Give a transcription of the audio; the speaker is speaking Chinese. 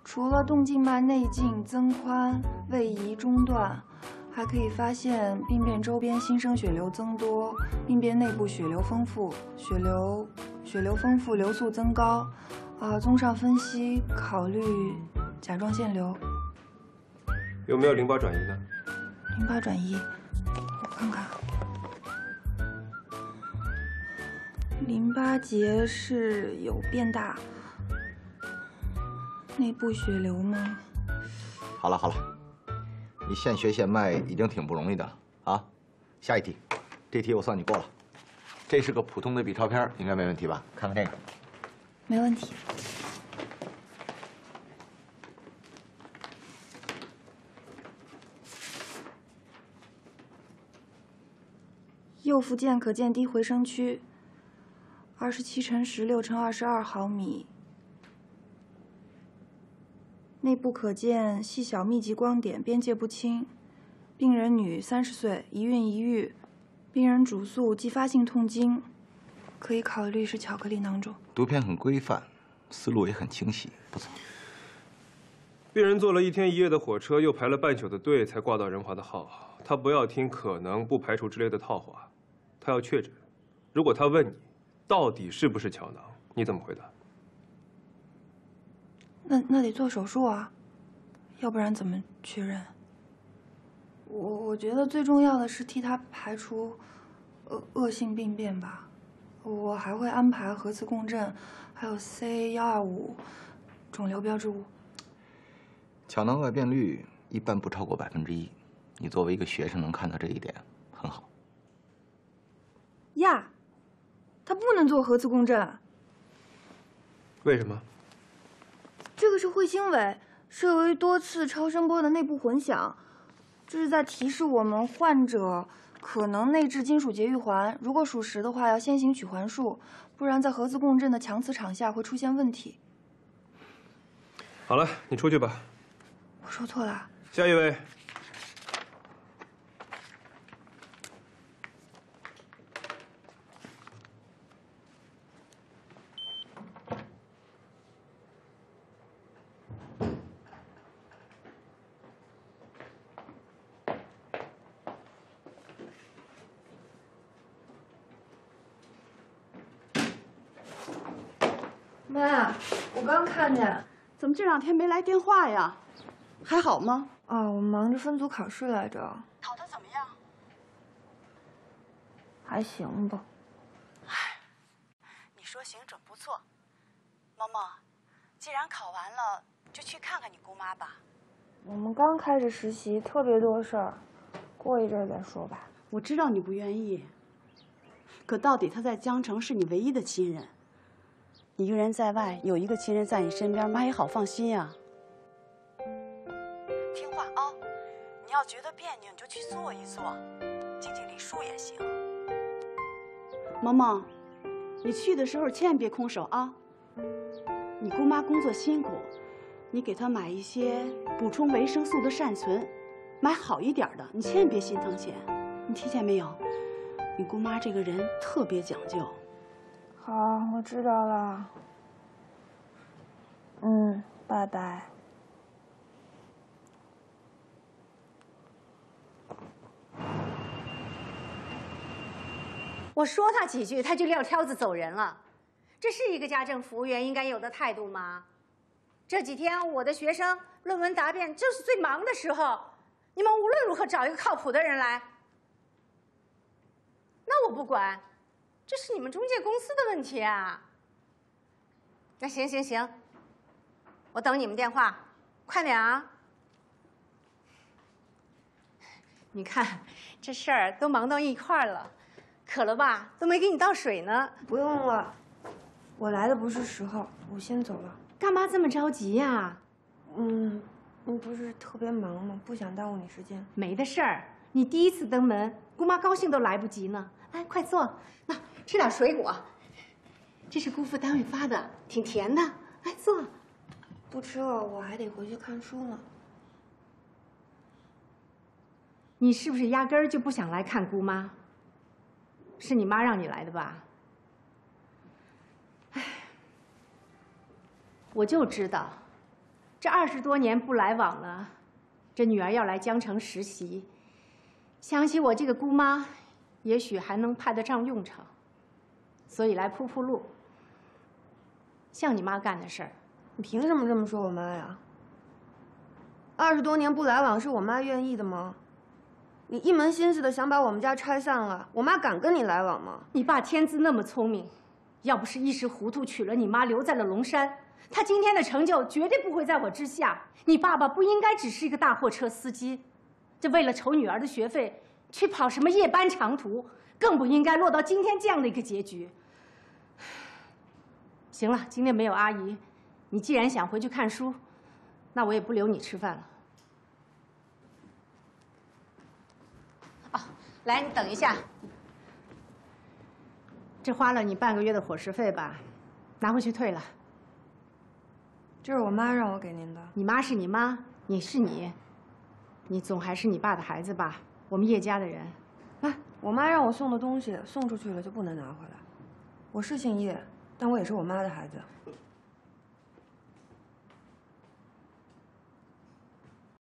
除了动静脉内径增宽、位移中断，还可以发现病变周边新生血流增多，病变内部血流丰富，血流丰富，流速增高。综上分析，考虑甲状腺瘤。 有没有淋巴转移呢？ 淋巴转移，我看看。淋巴结是有变大，内部血流吗？ 好了好了，你现学现卖已经挺不容易的了啊！下一题，这题我算你过了。这是个普通的 B 超片，应该没问题吧？看看这个， 没问题。右附件可见低回声区，27×16×22毫米。内部可见细小密集光点，边界不清。病人女，30岁，一孕一育。病人主诉继发性痛经，可以考虑是巧克力囊肿。 读片很规范，思路也很清晰，不错。 病人坐了1天1夜的火车，又排了半宿的队，才挂到仁华的号。他不要听可能、不排除之类的套话，他要确诊。如果他问你，到底是不是巧囊，你怎么回答？ 那得做手术啊，要不然怎么确认？我觉得最重要的是替他排除恶性病变吧。我还会安排核磁共振，还有 CA125肿瘤标志物。 巧囊外变率一般不超过1%，你作为一个学生能看到这一点，很好。 呀，他不能做核磁共振。 为什么？ 这个是彗星尾，是由于多次超声波的内部混响，这是在提示我们患者可能内置金属节育环。如果属实的话，要先行取环术，不然在核磁共振的强磁场下会出现问题。 好了，你出去吧。 我说错了。 下一位。 妈，我刚看见， 怎么这2天没来电话呀？还好吗？ 我忙着分组考试来着。 考得怎么样？ 还行吧。 唉，你说行准不错。萌萌，既然考完了，就去看看你姑妈吧。 我们刚开始实习，特别多事儿，过一阵儿再说吧。 我知道你不愿意，可到底她在江城是你唯一的亲人。一个人在外，有一个亲人在你身边，妈也好放心呀。听话啊，你要觉得别扭，你就去做一做，静静理书也行。萌萌，你去的时候千万别空手啊。你姑妈工作辛苦，你给她买一些补充维生素的善存，买好一点的，你千万别心疼钱。你听见没有？你姑妈这个人特别讲究。 好，我知道了。拜拜。 我说他几句，他就撂挑子走人了。这是一个家政服务员应该有的态度吗？这几天我的学生论文答辩正是最忙的时候，你们无论如何找一个靠谱的人来。那我不管，这是你们中介公司的问题啊。那行行行，我等你们电话，快点啊！你看这事儿都忙到一块儿了，渴了吧？都没给你倒水呢。 不用了，我来的不是时候，我先走了。 干嘛这么着急呀？ 你不是特别忙吗？不想耽误你时间。 没的事儿，你第一次登门，姑妈高兴都来不及呢。哎，快坐，那吃点水果，这是姑父单位发的，挺甜的。哎，坐。 不吃了，我还得回去看书呢。 你是不是压根儿就不想来看姑妈？是你妈让你来的吧？哎，我就知道， 这20多年不来往了，这女儿要来江城实习，想起我这个姑妈，也许还能派得上用场，所以来铺铺路。像你妈干的事儿， 你凭什么这么说我妈呀？20多年不来往是我妈愿意的吗？你一门心思的想把我们家拆散了，我妈敢跟你来往吗？ 你爸天资那么聪明，要不是一时糊涂娶了你妈，留在了龙山，他今天的成就绝对不会在我之下。你爸爸不应该只是一个大货车司机，这为了筹女儿的学费去跑什么夜班长途，更不应该落到今天这样的一个结局。行了，今天没有阿姨，你既然想回去看书，那我也不留你吃饭了。哦，来，你等一下。这花了你半个月的伙食费吧，拿回去退了。 这是我妈让我给您的。 你妈是你妈，你是你，你总还是你爸的孩子吧？我们叶家的人。 哎，我妈让我送的东西送出去了就不能拿回来。我是姓叶，但我也是我妈的孩子。